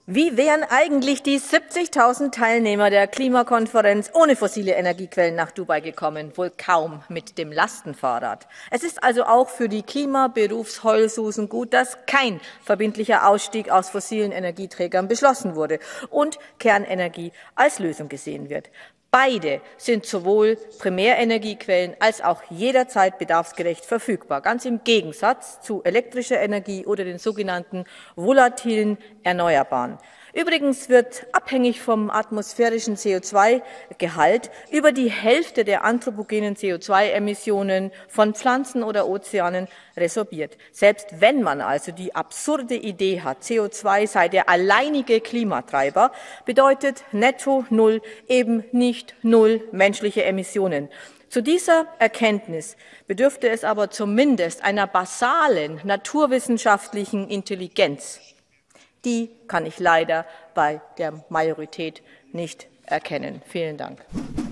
Wie wären eigentlich die 70.000 Teilnehmer der Klimakonferenz ohne fossile Energiequellen nach Dubai gekommen? Wohl kaum mit dem Lastenfahrrad. Es ist also auch für die Klimaberufsheulsusen gut, dass kein verbindlicher Ausstieg aus fossilen Energieträgern beschlossen wurde und Kernenergie als Lösung gesehen wird. Beide sind sowohl Primärenergiequellen als auch jederzeit bedarfsgerecht verfügbar, ganz im Gegensatz zu elektrischer Energie oder den sogenannten volatilen Erneuerbaren. Übrigens wird abhängig vom atmosphärischen CO2-Gehalt über die Hälfte der anthropogenen CO2-Emissionen von Pflanzen oder Ozeanen resorbiert. Selbst wenn man also die absurde Idee hat, CO2 sei der alleinige Klimatreiber, bedeutet netto Null eben nicht Null menschliche Emissionen. Zu dieser Erkenntnis bedürfte es aber zumindest einer basalen naturwissenschaftlichen Intelligenz. Die kann ich leider bei der Majorität nicht erkennen. Vielen Dank.